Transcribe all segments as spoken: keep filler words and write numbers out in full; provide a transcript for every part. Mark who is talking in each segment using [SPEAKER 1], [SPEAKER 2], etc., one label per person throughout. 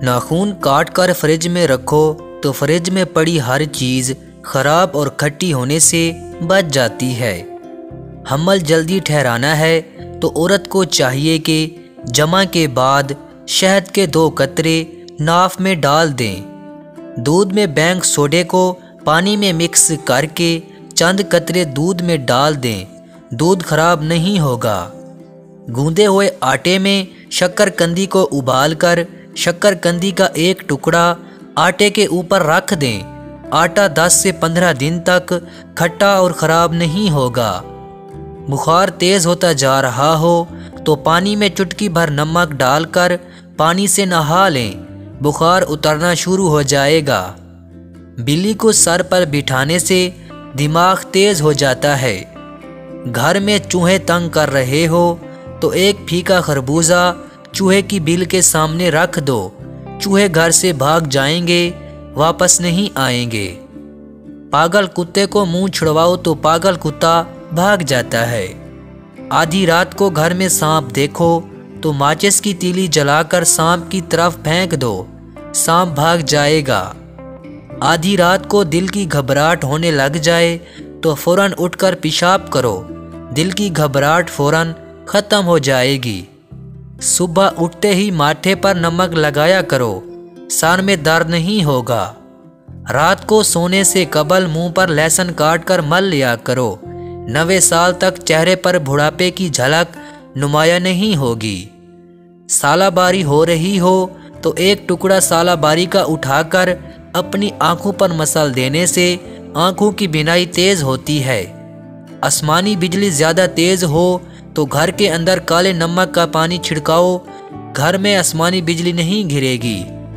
[SPEAKER 1] नाखून काट कर फ्रिज में रखो तो फ्रिज में पड़ी हर चीज़ खराब और खट्टी होने से बच जाती है। हमल जल्दी ठहराना है तो औरत को चाहिए कि जमा के बाद शहद के दो कतरे नाफ में डाल दें। दूध में बेकिंग सोडे को पानी में मिक्स करके चंद कतरे दूध में डाल दें। दूध खराब नहीं होगा। गूंदे हुए आटे में शक्करकंदी को उबालकर शक्करकंदी का एक टुकड़ा आटे के ऊपर रख दें। आटा दस से पंद्रह दिन तक खट्टा और ख़राब नहीं होगा। बुखार तेज़ होता जा रहा हो तो पानी में चुटकी भर नमक डालकर पानी से नहा लें। बुखार उतरना शुरू हो जाएगा। बिल्ली को सर पर बिठाने से दिमाग तेज़ हो जाता है। घर में चूहे तंग कर रहे हो तो एक फीका खरबूजा चूहे की बिल के सामने रख दो। चूहे घर से भाग जाएंगे, वापस नहीं आएंगे। पागल कुत्ते को मुंह छुड़वाओ तो पागल कुत्ता भाग जाता है। आधी रात को घर में सांप देखो तो माचिस की तीली जलाकर सांप की तरफ फेंक दो, सांप भाग जाएगा। आधी रात को दिल की घबराहट होने लग जाए तो फौरन उठकर पेशाब करो, दिल की घबराहट फौरन ख़त्म हो जाएगी। सुबह उठते ही माथे पर नमक लगाया करो, सर में दर्द नहीं होगा। रात को सोने से कबल मुंह पर लहसुन काट कर मल लिया करो। नवे साल तक चेहरे पर बुढ़ापे की झलक नुमाया नहीं होगी। सालाबारी हो रही हो तो एक टुकड़ा सालाबारी का उठाकर अपनी आंखों पर मसल देने से आंखों की बीनाई तेज़ होती है। आसमानी बिजली ज़्यादा तेज़ हो तो घर के अंदर काले नमक का पानी छिड़काओ, घर में आसमानी बिजली नहीं गिरेगी।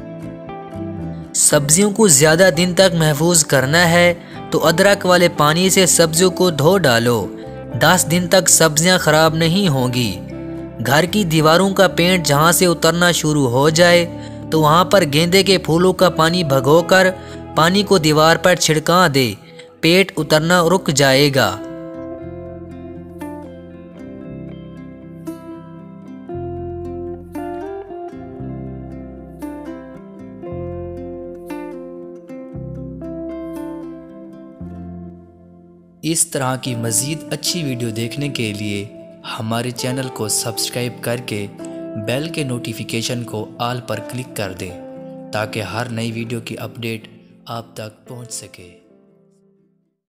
[SPEAKER 1] सब्जियों को ज़्यादा दिन तक महफूज करना है तो अदरक वाले पानी से सब्जियों को धो डालो, दस दिन तक सब्जियां खराब नहीं होंगी। घर की दीवारों का पेंट जहां से उतरना शुरू हो जाए तो वहां पर गेंदे के फूलों का पानी भगोकर पानी को दीवार पर छिड़का दे, पेंट उतरना रुक जाएगा। इस तरह की मज़ीद अच्छी वीडियो देखने के लिए हमारे चैनल को सब्सक्राइब करके बेल के नोटिफिकेशन को ऑल पर क्लिक कर दें ताकि हर नई वीडियो की अपडेट आप तक पहुंच सके।